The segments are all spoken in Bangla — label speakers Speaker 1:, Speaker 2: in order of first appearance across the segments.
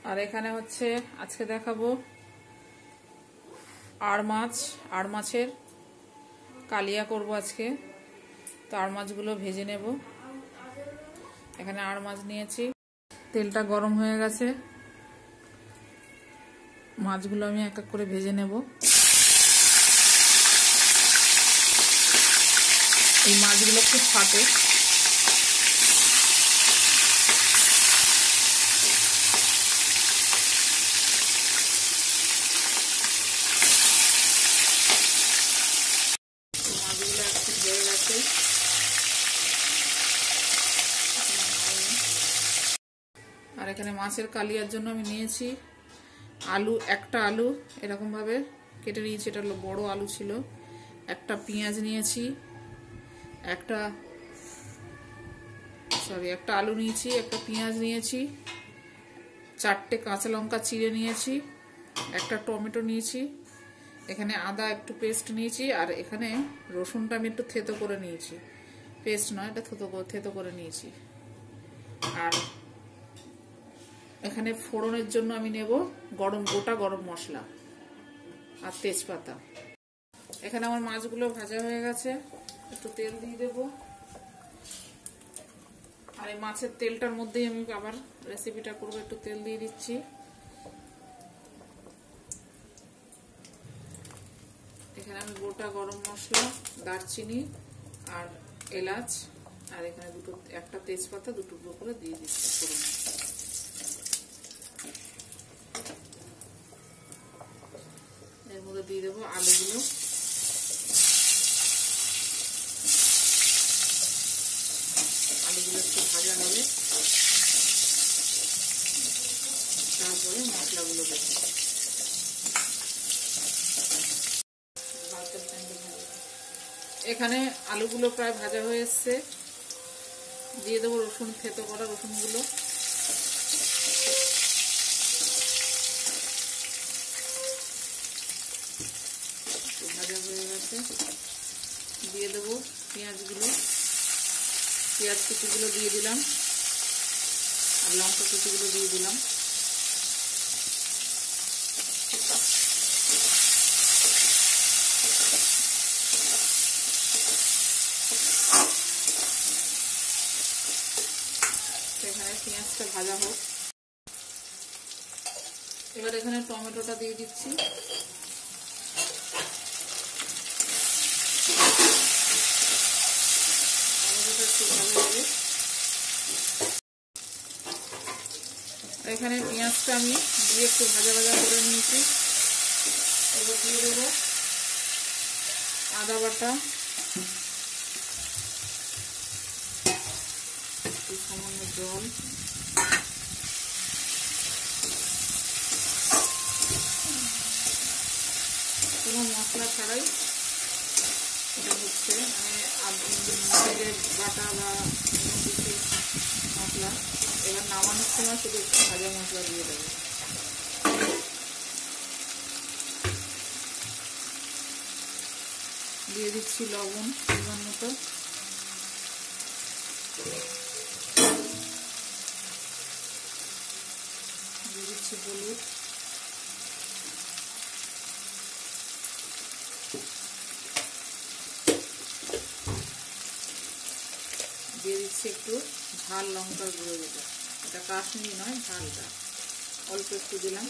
Speaker 1: আর এখানে হচ্ছে আজকে দেখাবো আড় মাছের কালিয়া করব আজকে। তো আড় মাছগুলো ভেজে নেব। এখানে আড় মাছ নিয়েছি, তেলটা গরম হয়ে গেছে, মাছগুলো আমি এক এক করে ভেজে নেব। এই মাছগুলো খুব ফাটে। মাছগুলো একটু হয়ে গেছে। আর এখানে মাছের কালিয়ার জন্য আমি নিয়েছি আলু, একটা আলু এরকম ভাবে কেটে নিয়েছি, এটা হলো বড় আলু ছিল। একটা পেঁয়াজ নিয়েছি, একটা আলু নিয়েছি, একটা পেঁয়াজ নিয়েছি, 4টে কাঁচা লঙ্কা চিড়ে নিয়েছি, একটা টমেটো নিয়েছি, এখানে আদা একটু পেস্ট নিয়েছি, আর এখানে রসুনটা আমি একটু থেতো করে নিয়েছি, পেস্ট নয়, এটা থেতো করে নিয়েছি। আর এখানে ফোড়নের জন্য আমি নেব গোটা গরম মশলা আর তেজপাতা। এখানে আমার মাছগুলো ভাজা হয়ে গেছে, একটু তেল দিয়ে দেব। আর এই মাছের তেলটার মধ্যেই আমি আবার রেসিপিটা করবো, একটু তেল দিয়ে দিচ্ছি। এখানে আমি গোটা গরম মশলা, দারচিনি আর এলাচ, আর এখানে একটা তেজপাতা দুটো করে দিয়ে দিচ্ছি ফোড়নে। এর মধ্যে দিয়ে দেবো আলুগুলো। আলুগুলো একটু ভাজা হবে, তারপরে মশলাগুলো দেবো। এখানে আলুগুলো প্রায় ভাজা হয়ে এসছে, দিয়ে দেবো রসুন, থেতো করা রসুনগুলো। ভাজা হয়ে গেছে, দিয়ে দেবো পেঁয়াজগুলো, পেঁয়াজ কুচিগুলো দিয়ে দিলাম, আর লঙ্কা কুচিগুলো দিয়ে দিলাম। এখানে পেঁয়াজটা ভাজা হোক। এবার এখানে টমেটোটা দিয়ে দিচ্ছি। টমেটোটা একটু ভালো হবে। এখানে পেঁয়াজটা আমি দিয়ে একটু ভাজা করে নিয়েছি। এবার দিয়ে দেবো আদা বাটা, সামান্য জল, কোনো মশলা ছাড়াই এটা হচ্ছে, মানে বাটা বা কিছু মশলা। এবার নামানোর সময় শুধু ভাজা মশলা দিয়ে দেবো। দিয়ে দিচ্ছি লবণ পরিমাণ মতো, দিয়ে দিচ্ছি হলুদ, দিয়ে দিচ্ছি একটু ঝাল লঙ্কার গুঁড়ো, যেটা এটা কাশ্মীরি নয়, ঝালটা অল্প একটু দিলাম।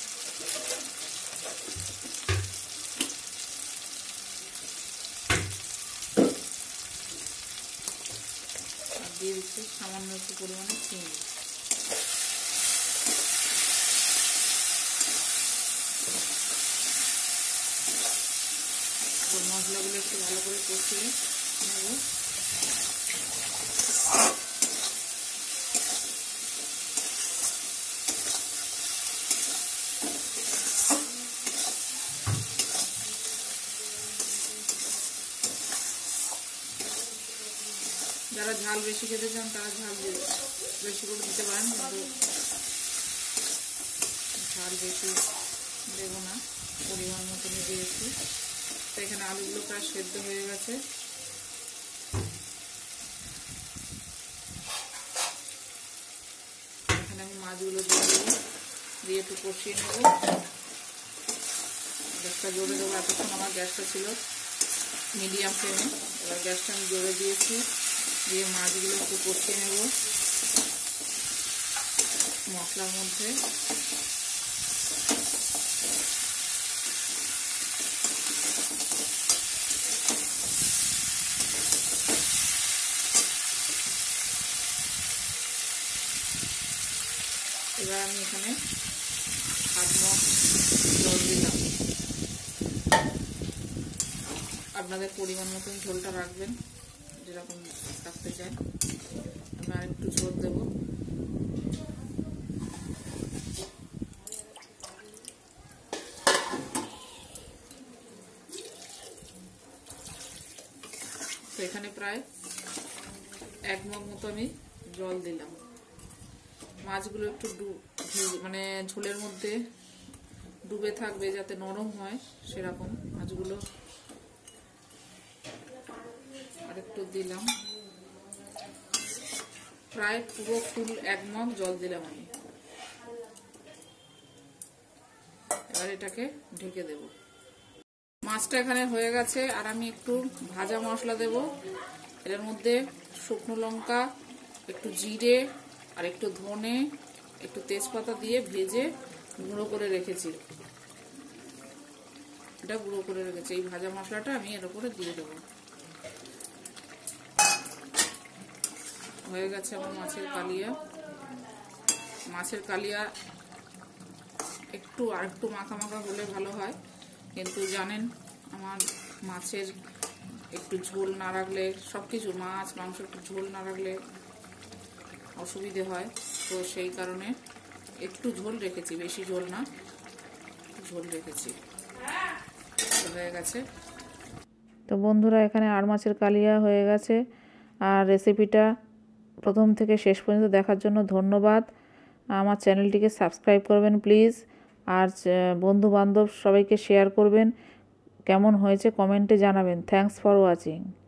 Speaker 1: আর দিয়ে দিচ্ছি সামান্য একটু পরিমাণে চিনি। মশলাগুলো একটু ভালো করে কষিয়ে নেব। যারা ঝাল বেশি খেতে চান তারা ঝাল বেশি করে দিতে পারেন, কিন্তু ঝাল বেশি দেবো না, পরিমাণ মতনই দিয়েছি। তো এখানে আলুগুলো প্রায় সেদ্ধ হয়ে গেছে। এখানে আমি মাছগুলো দিয়ে দেবো। দিয়ে একটু কষিয়ে নেব। গ্যাসটা জোরে দেবো, এতক্ষণ আমার গ্যাসটা ছিল মিডিয়াম ফ্লেমে, এবার গ্যাসটা আমি জোরে দিয়েছি। দিয়ে মাছগুলো একটু কষিয়ে নেব মশলার মধ্যে। এবার আমি এখানে হাফ মগ জল দিলাম। আপনাদের পরিমাণ মতন ঝোলটা রাখবেন, যেরকম রাখতে চান। আমি আর একটু ঝোল দেব। তো এখানে প্রায় 1 মগ মতো আমি জল দিলাম। মাছগুলো একটু মানে ঝোলের মধ্যে ডুবে থাকবে, যাতে নরম হয় সেরকম মাছগুলো। আর একটু দিলাম, প্রায় পুরো ফুল 1 মগ জল দিলাম আমি। এবার এটাকে ঢেকে দেব। মাছটা এখানে হয়ে গেছে। আর আমি একটু ভাজা মশলা দেব এর মধ্যে। শুকনো লঙ্কা, একটু জিরে, আর একটু ধনে, একটু তেজপাতা দিয়ে ভেজে গুঁড়ো করে রেখেছি। এটা গুঁড়ো করে রেখেছি। এই ভাজা মশলাটা আমি এর উপরে দিয়ে দেবো। হয়ে গেছে আমার মাছের কালিয়া। মাছের কালিয়া আর একটু মাখা মাখা হলে ভালো হয়, কিন্তু জানেন আমার মাছের একটু ঝোল না রাখলে, সবকিছু মাছ মাংস একটু ঝোল না রাখলে অসুবিধে হয়। তো সেই কারণে একটু ঝোল রেখেছি, বেশি ঝোল না, ঝোল রেখেছি। হয়ে গেছে। তো বন্ধুরা, এখানে আর মাছের কালিয়া হয়ে গেছে। আর রেসিপিটা প্রথম থেকে শেষ পর্যন্ত দেখার জন্য ধন্যবাদ। আমার চ্যানেলটিকে সাবস্ক্রাইব করবেন প্লিজ। আর বন্ধু বান্ধব সবাইকে শেয়ার করবেন। কেমন হয়েছে কমেন্টে জানাবেন। Thanks for watching.